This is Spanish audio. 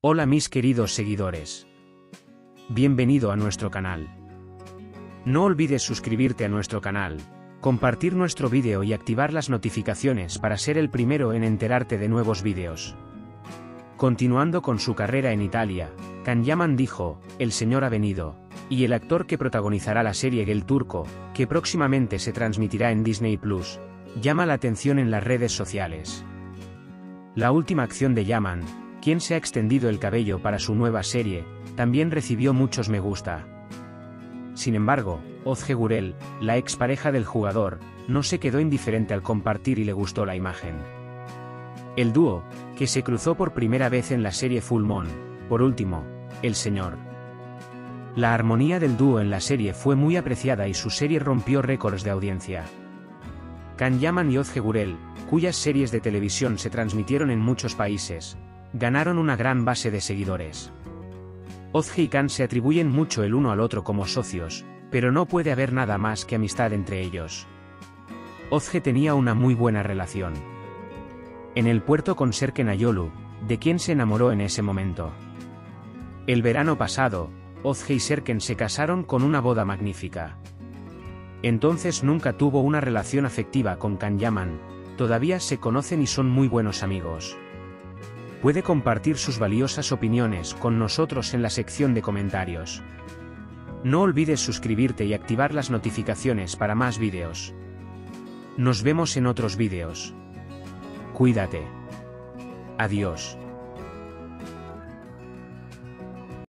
Hola mis queridos seguidores. Bienvenido a nuestro canal. No olvides suscribirte a nuestro canal, compartir nuestro vídeo y activar las notificaciones para ser el primero en enterarte de nuevos vídeos. Continuando con su carrera en Italia, Can Yaman dijo, "El señor ha venido", y el actor que protagonizará la serie El Turco, que próximamente se transmitirá en Disney Plus, llama la atención en las redes sociales. La última acción de Yaman, quien se ha extendido el cabello para su nueva serie, también recibió muchos me gusta. Sin embargo, Ozge Gurel, la expareja del jugador, no se quedó indiferente al compartir y le gustó la imagen. El dúo, que se cruzó por primera vez en la serie Full Moon, por último, el Sr. La armonía del dúo en la serie fue muy apreciada y su serie rompió récords de audiencia. Can Yaman y Ozge Gurel, cuyas series de televisión se transmitieron en muchos países, ganaron una gran base de seguidores. Ozge y Can se atribuyen mucho el uno al otro como socios, pero no puede haber nada más que amistad entre ellos. Ozge tenía una muy buena relación en el puerto con Serken Ayolu, de quien se enamoró en ese momento. El verano pasado, Ozge y Serken se casaron con una boda magnífica. Entonces nunca tuvo una relación afectiva con Can Yaman, todavía se conocen y son muy buenos amigos. Puede compartir sus valiosas opiniones con nosotros en la sección de comentarios. No olvides suscribirte y activar las notificaciones para más vídeos. Nos vemos en otros vídeos. Cuídate. Adiós.